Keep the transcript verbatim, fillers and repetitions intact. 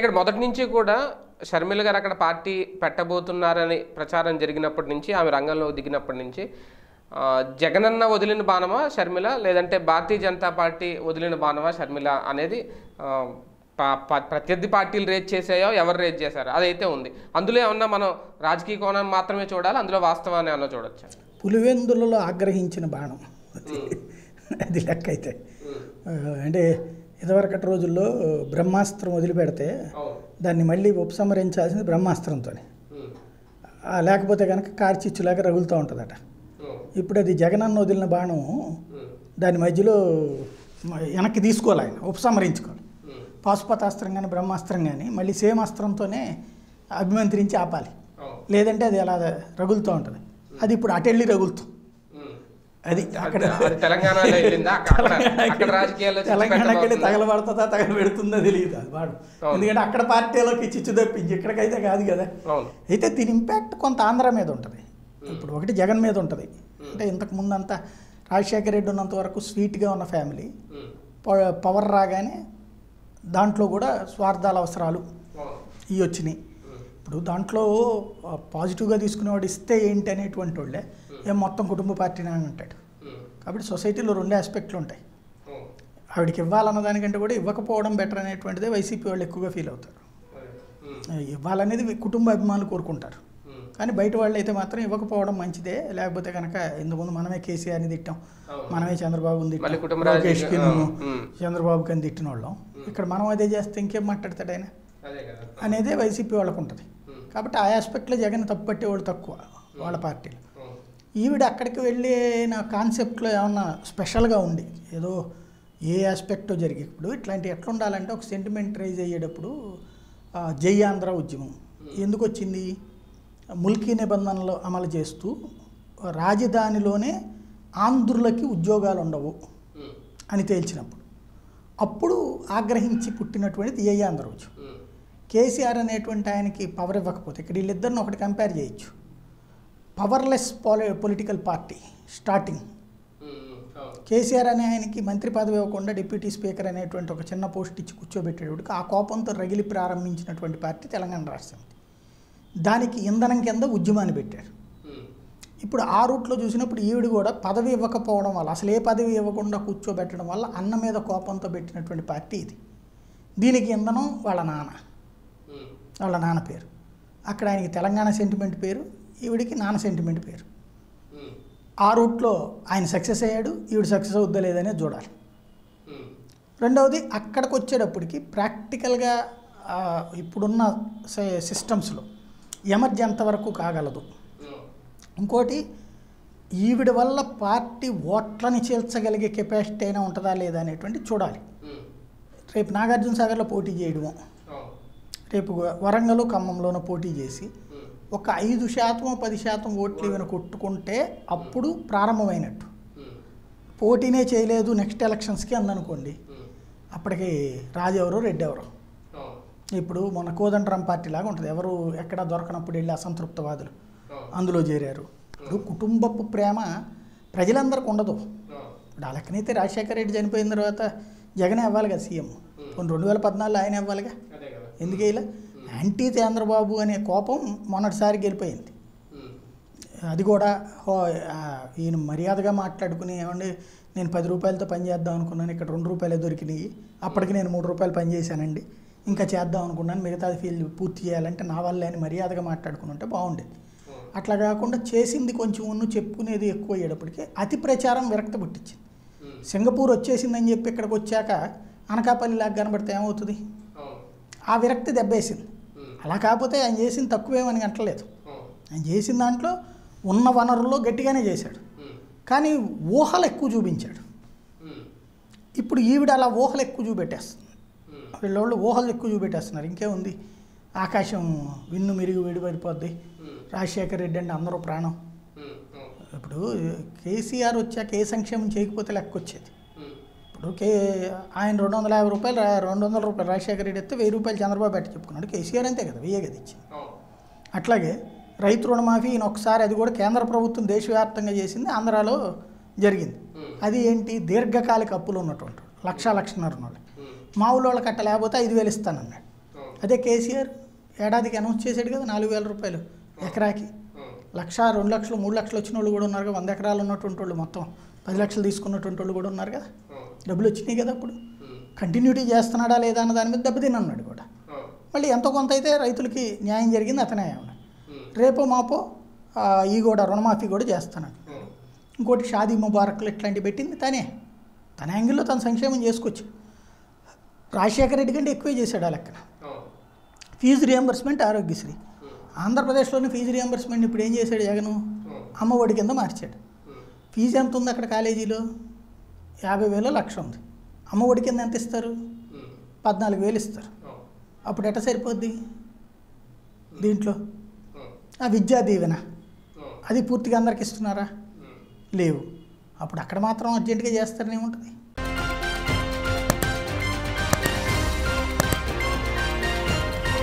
ఇక్కడ మొదటి నుంచి కూడా షర్మిల గారు అక్కడ పార్టీ పెట్టబోతున్నారని ప్రచారం జరిగినప్పటి నుంచి, ఆమె రంగంలో దిగినప్పటి నుంచి జగనన్న వదిలిన బాణమా షర్మిల, లేదంటే భారతీయ జనతా పార్టీ వదిలిన బాణమా షర్మిల అనేది ప్రత్యర్థి పార్టీలు రేజ్ చేసాయో ఎవరు రేజ్ చేశారో అదైతే ఉంది. అందులో ఏమన్నా మనం రాజకీయ కోణం మాత్రమే చూడాలి, అందులో వాస్తవాన్ని ఏమన్నా చూడొచ్చు? పులివెందులలో ఆగ్రహించిన బాణం అది లెక్క అయితే. అంటే ఇదివరకటి రోజుల్లో బ్రహ్మాస్త్రం వదిలిపెడితే దాన్ని మళ్ళీ ఉపసంహరించాల్సింది బ్రహ్మాస్త్రంతో, లేకపోతే కనుక కార్చిచ్చులాగా రగులుతూ ఉంటుందట. ఇప్పుడు అది జగనన్న వదిలిన బాణం, దాని మధ్యలో వెనక్కి తీసుకోవాలి, ఆయన ఉపసంహరించుకోవాలి. పాశుపతాస్త్రం కానీ బ్రహ్మాస్త్రం కానీ మళ్ళీ సేమ్ అస్త్రంతోనే అభిమంత్రించి ఆపాలి, లేదంటే అది అలా రగులుతూ ఉంటుంది. అది ఇప్పుడు అటెళ్ళి రగులుతూ అది అక్కడ తెలంగాణకి తగలబడుతుందా తగలబెడుతుందా తెలియదు అది వాడు, ఎందుకంటే అక్కడ పార్టీలోకి చిచ్చు తప్పించి ఇక్కడికైతే కాదు కదా. అయితే దీని ఇంపాక్ట్ కొంత ఆంధ్ర మీద ఉంటుంది. ఇప్పుడు ఒకటి జగన్ మీద ఉంటుంది. అంటే ఇంతకు ముందు అంతా రాజశేఖర రెడ్డి ఉన్నంత వరకు స్వీట్గా ఉన్న ఫ్యామిలీ, పవర్ రాగానే దాంట్లో కూడా స్వార్థాల అవసరాలు ఇవి వచ్చినాయి. ఇప్పుడు దాంట్లో పాజిటివ్గా తీసుకునేవాడు ఇస్తే ఏంటి అనేటువంటి వాళ్ళే ఏం మొత్తం కుటుంబ పార్టీని అని అంటాడు. కాబట్టి సొసైటీలో రెండు ఆస్పెక్ట్లు ఉంటాయి. ఆవిడకి ఇవ్వాలన్న దానికంటే కూడా ఇవ్వకపోవడం బెటర్ అనేటువంటిదే వైసీపీ వాళ్ళు ఎక్కువగా ఫీల్ అవుతారు. ఇవ్వాలనేది కుటుంబ అభిమానులు కోరుకుంటారు, కానీ బయట వాళ్ళు అయితే మాత్రం ఇవ్వకపోవడం మంచిదే. లేకపోతే కనుక ఇంతకుముందు మనమే కేసీఆర్ని తిట్టాం, మనమే చంద్రబాబుని తిట్టాం, లోకేష్కి చంద్రబాబుకి అని తిట్టిన వాళ్ళం. ఇక్కడ మనం అదే చేస్తే ఇంకేం మాట్లాడతాడు ఆయన అనేదే వైసీపీ వాళ్ళకు ఉంటుంది. కాబట్టి ఆ ఆస్పెక్ట్లో జగన్ తప్పు పట్టేవాళ్ళు తక్కువ వాళ్ళ పార్టీలో. ఈవిడ అక్కడికి వెళ్ళిన కాన్సెప్ట్లో ఏమన్నా స్పెషల్గా ఉంది, ఏదో ఏ ఆస్పెక్టో జరిగి. ఇప్పుడు ఇట్లాంటి ఎట్లా ఉండాలంటే ఒక సెంటిమెంట్ రైజ్ అయ్యేటప్పుడు జై ఆంధ్ర ఉద్యమం ఎందుకు వచ్చింది? ముల్కీ నిబంధనలు అమలు చేస్తూ రాజధానిలోనే ఆంధ్రులకి ఉద్యోగాలు ఉండవు అని తేల్చినప్పుడు అప్పుడు ఆగ్రహించి పుట్టినటువంటిది జై ఆంధ్ర ఉద్యమం. కేసీఆర్ అనేటువంటి ఆయనకి పవర్ ఇవ్వకపోతే ఇక్కడ వీళ్ళిద్దరిని ఒకటి కంపేర్ చేయొచ్చు. పవర్లెస్ పాలి పొలిటికల్ పార్టీ స్టార్టింగ్, కేసీఆర్ అనే ఆయనకి మంత్రి పదవి ఇవ్వకుండా డిప్యూటీ స్పీకర్ అనేటువంటి ఒక చిన్న పోస్ట్ ఇచ్చి కూర్చోబెట్టేటప్పుడు ఆ కోపంతో రగిలి ప్రారంభించినటువంటి పార్టీ తెలంగాణ రాష్ట్రం. దానికి ఇంధనం కింద ఉద్యమాన్ని పెట్టారు. ఇప్పుడు ఆ రూట్లో చూసినప్పుడు ఈవిడ కూడా పదవి ఇవ్వకపోవడం వల్ల, అసలు ఏ పదవి ఇవ్వకుండా కూర్చోబెట్టడం వల్ల అన్న మీద కోపంతో పెట్టినటువంటి పార్టీ ఇది. దీనికి ఇంధనం వాళ్ళ నాన్న, వాళ్ళ నాన్న పేరు. అక్కడ ఆయనకి తెలంగాణ సెంటిమెంట్ పేరు, ఈవిడికి నాన్న సెంటిమెంట్ పేరు. ఆ రూట్లో ఆయన సక్సెస్ అయ్యాడు, ఈవిడ సక్సెస్ అవుద్దా లేదనే చూడాలి. రెండవది అక్కడికి వచ్చేటప్పటికి ప్రాక్టికల్గా ఇప్పుడున్న సిస్టమ్స్లో ఎమర్జీ ఎంతవరకు కాగలదు. ఇంకోటి ఈవిడ వల్ల పార్టీ ఓట్లని చేల్చగలిగే కెపాసిటీ అయినా ఉంటుందా లేదా అనేటువంటి చూడాలి. రేపు నాగార్జున సాగర్లో పోటీ చేయడము, రేపు వరంగల్ ఖమ్మంలోనూ పోటీ చేసి ఒక ఐదు శాతం పది శాతం ఓట్లు ఇవన్నీ కొట్టుకుంటే అప్పుడు ప్రారంభమైనట్టు. పోటీనే చేయలేదు నెక్స్ట్ ఎలక్షన్స్కి అందనుకోండి, అప్పటికి రాజు ఎవరో రెడ్డి ఎవరో. ఇప్పుడు మన కోదండరాం పార్టీ లాగా ఉంటుంది, ఎవరు ఎక్కడ దొరకనప్పుడు వెళ్ళి అసంతృప్తవాదులు అందులో చేరారు. ఇప్పుడు కుటుంబపు ప్రేమ ప్రజలందరికీ ఉండదు. ఇప్పుడు ఆ లెక్కనైతే రాజశేఖర రెడ్డి చనిపోయిన తర్వాత జగనే అవ్వాలి కదా సీఎం, కొన్ని రెండు వేల పద్నాలుగులో ఆయన అవ్వాలిగా. ఎందుకే ఇలా యాంటీ చంద్రబాబు అనే కోపం మొన్నటిసారి గెలిపోయింది. అది కూడా ఈయన మర్యాదగా మాట్లాడుకుని, ఏమండి నేను పది రూపాయలతో పని చేద్దాం అనుకున్నాను, ఇక్కడ రెండు రూపాయలే దొరికినాయి, అప్పటికి నేను మూడు రూపాయలు పని చేశానండి, ఇంకా చేద్దాం అనుకున్నాను, మిగతాది ఫీల్ పూర్తి చేయాలంటే నా వల్లే అని మర్యాదగా మాట్లాడుకుని ఉంటే బాగుండేది. అట్లా కాకుండా చేసింది కొంచెం ఉన్ను చెప్పుకునేది ఎక్కువ అయ్యేటప్పటికి అతి ప్రచారం విరక్త పుట్టించింది. సింగపూర్ వచ్చేసిందని చెప్పి ఇక్కడికి వచ్చాక అనకాపల్లి లాగా కనబడితే ఏమవుతుంది? ఆ విరక్తి దెబ్బేసింది. అలా కాకపోతే ఆయన చేసింది తక్కువేమని అంటలేదు, ఆయన చేసిన దాంట్లో ఉన్న వనరుల్లో గట్టిగానే చేశాడు, కానీ ఊహలు ఎక్కువ చూపించాడు. ఇప్పుడు ఈవిడ అలా ఊహలు ఎక్కువ చూపెట్టేస్తుంది, వీళ్ళోళ్ళు ఊహలు ఎక్కువ చూపెట్టేస్తున్నారు. ఇంకేముంది, ఆకాశం విన్ను మిరిగి విడిపడిపోద్ది, రాజశేఖర రెడ్డి అంటే అందరూ ప్రాణం. ఇప్పుడు కేసీఆర్ వచ్చాక ఏ సంక్షేమం చేయకపోతే లెక్క వచ్చేది. ఇప్పుడు కే ఆయన రెండు వందల యాభై రూపాయలు రెండు వందల రూపాయలు రాజశేఖర రెడ్డి ఇస్తే వెయ్యి రూపాయలు చంద్రబాబు పెట్టి చెప్పుకున్నాడు. కేసీఆర్ అంతే కదా, వెయ్యే కదా ఇచ్చింది. అట్లాగే రైతు రుణమాఫీ ఈయన ఒకసారి అది కూడా కేంద్ర ప్రభుత్వం దేశవ్యాప్తంగా చేసింది, ఆంధ్రాలో జరిగింది. అది ఏంటి, దీర్ఘకాలిక అప్పులు ఉన్నటువంటి లక్ష లక్షన్నర వాళ్ళు, మా ఊళ్ళో కట్ట లేకపోతే ఐదు వేలు ఇస్తానన్నాడు. అదే కేసీఆర్ ఏడాదికి అనౌన్స్ చేశాడు కదా నాలుగు వేల రూపాయలు ఎకరాకి. లక్ష రెండు లక్షలు మూడు లక్షలు వచ్చిన వాళ్ళు కూడా ఉన్నారు కదా, వంద ఎకరాలు ఉన్నటువంటి వాళ్ళు మొత్తం పది లక్షలు తీసుకున్నటువంటి వాళ్ళు కూడా ఉన్నారు కదా, డబ్బులు వచ్చినాయి కదా. అప్పుడు కంటిన్యూటీ చేస్తున్నాడా లేదా అన్న దాని మీద దెబ్బతిన్నాడు కూడా. మళ్ళీ ఎంతో కొంత అయితే రైతులకి న్యాయం జరిగింది, అతనే ఉన్నాడు. రేపో మాపో ఈ కూడా రుణమాఫీ కూడా చేస్తున్నాడు. ఇంకోటి షాదీ ముబారక్లు ఇట్లాంటివి పెట్టింది తనే, తన యాంగిల్లో తన సంక్షేమం చేసుకోవచ్చు. రాజశేఖర రెడ్డి కంటే ఎక్కువే చేశాడు ఆ లెక్కన. ఫీజు రియంబర్స్మెంట్ ఆరోగ్యశ్రీ, ఆంధ్రప్రదేశ్లోని ఫీజు రియంబర్స్మెంట్ ఇప్పుడు ఏం చేశాడు జగను, అమ్మఒడి కింద మార్చాడు. ఫీజు ఎంత ఉంది అక్కడ కాలేజీలో, యాభై వేలు లక్ష ఉంది. అమ్మఒడి కింద ఎంత ఇస్తారు, పద్నాలుగు వేలు ఇస్తారు. అప్పుడు ఎట్ట సరిపోద్ది దీంట్లో? ఆ విద్యా దీవెన అది పూర్తిగా అందరికి ఇస్తున్నారా? లేవు. అప్పుడు అక్కడ మాత్రం అర్జెంటుగా చేస్తారనే ఉంటుంది.